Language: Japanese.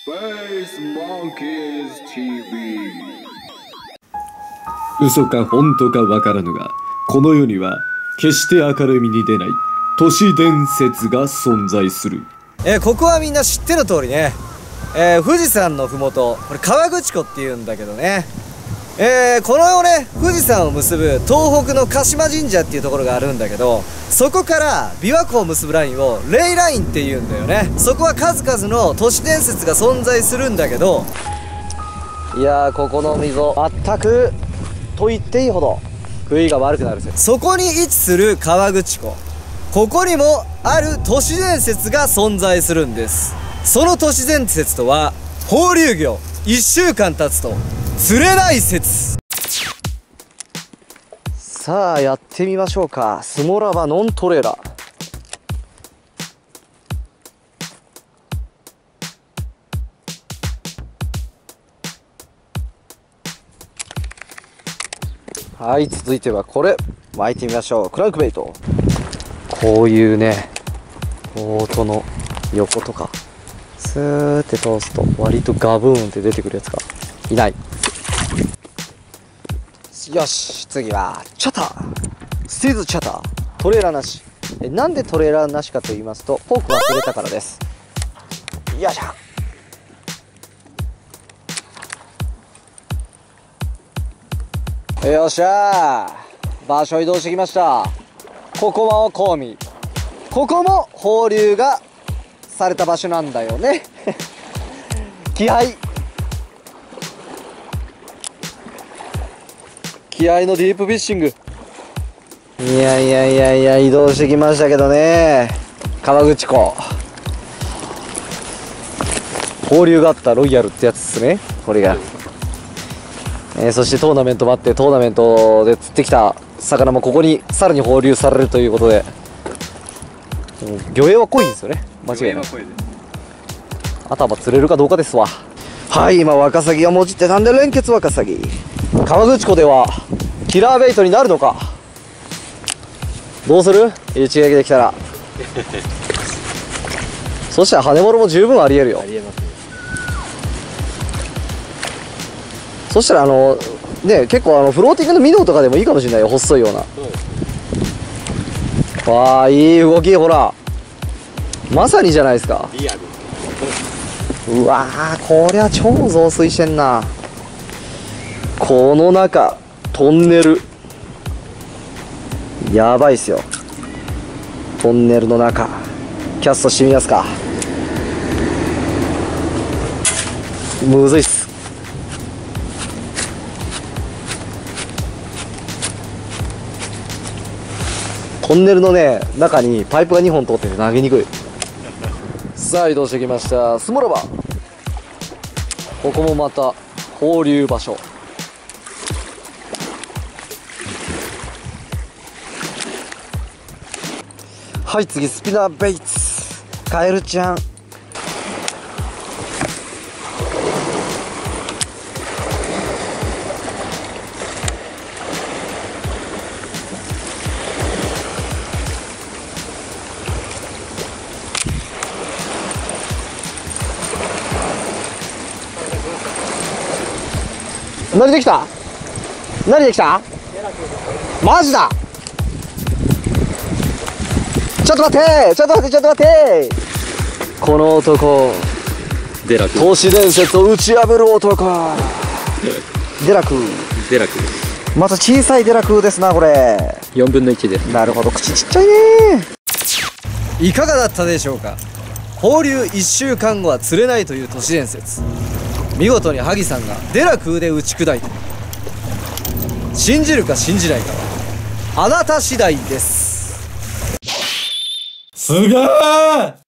Space Monkeys TV。 嘘か本当かわからぬが、この世には決して明るみに出ない都市伝説が存在する。 ここはみんな知ってる通りね、富士山のふもと、これ河口湖っていうんだけどね、このね富士山を結ぶ東北の鹿島神社っていうところがあるんだけど、そこから琵琶湖を結ぶラインをレイラインっていうんだよね。そこは数々の都市伝説が存在するんだけど、いやー、ここの溝全くと言っていいほど食いが悪くなるぜ。そこに位置する河口湖、ここにもある都市伝説が存在するんです。その都市伝説とは、放流魚1週間経つと釣れない説。さあやってみましょうか。スモラバノントレーラー。はい、続いてはこれ巻いてみましょう。クランクベイト。こういうねボートの横とかスーって通すと割とガブーンって出てくるやつがいない。よし、次はチャター、スティーズチャター。トレーラーなし。なんでトレーラーなしかと言いますと、フォーク忘れたからです。よいしょ。よっしゃー、場所移動してきました。ここもコウミ、ここも放流がされた場所なんだよね。気合のディープフィッシング。いや移動してきましたけどね、河口湖放流があったロイヤルってやつですね、これが。そしてトーナメントもあって、トーナメントで釣ってきた魚もここにさらに放流されるということで、魚影は濃いんですよね、間違いない。あとは釣れるかどうかですわ。はい、今ワカサギがもじってたんで連結ワカサギ。河口湖ではキラーベイトになるのか。どうする、一撃できたら。そしたら羽物も十分ありえるよ。そしたらね、結構フローティングのミノーとかでもいいかもしれないよ、細いような。わあ、いい動き、ほらまさにじゃないですか。うわー、こりゃ超増水してんな。この中トンネルやばいっすよ。トンネルの中キャストしてみますか。むずいっす。トンネルのね中にパイプが2本通ってて投げにくい。さあ移動してきました。スモラバ、ここもまた放流場所。はい、次スピナーベイツ、カエルちゃん。何できた？何できた？マジだ。ちょっと待ってこの男、 デラク、 都市伝説を打ち破る男。デラクまた小さいデラクですな、これ。 4分の1です。 なるほど、口ちっちゃいね。いかがだったでしょうか。放流1週間後は釣れないという都市伝説、見事に萩さんがデラクで打ち砕いた。信じるか信じないかはあなた次第です。 すげー。